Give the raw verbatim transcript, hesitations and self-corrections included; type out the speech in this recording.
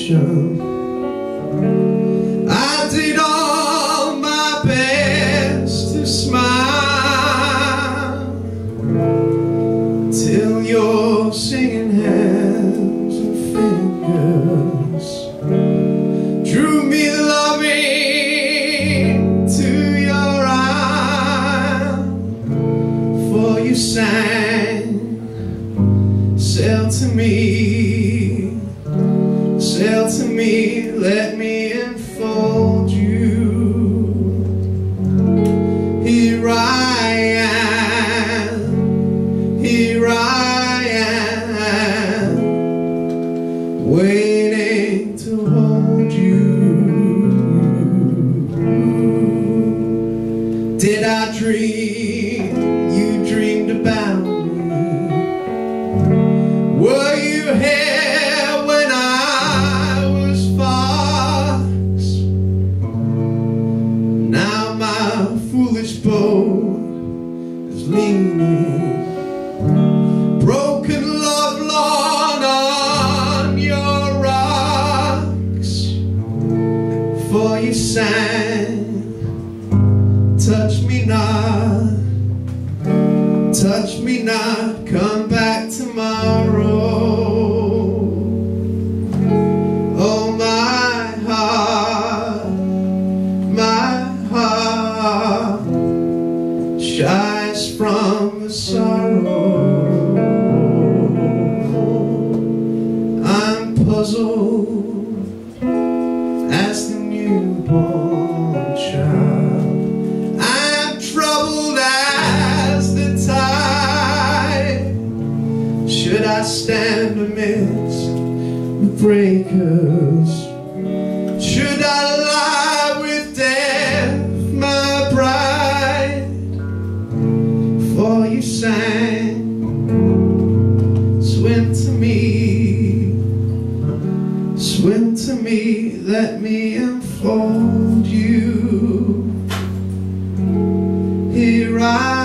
consolation. I did all my best to smile till your singing hands and fingers drew me loving to your eye. For you sang, sail to me, sail to me, let me enfold you. Here I am, here I am, waiting to hold you. Did I dream you dreamed about me? Were you here when I was fox? Now my foolish boat is leaning, broken love lawn on your rocks. For you sang, touch me not, touch me not, come back tomorrow. Oh, my heart, my heart shies from the sorrow. I'm puzzled as the newborn child. I'm troubled as the tide. Should I stand amidst the breakers? Should I lie with death, my bride? For you sang, swim to me, swim to me, let me enfold you. Here I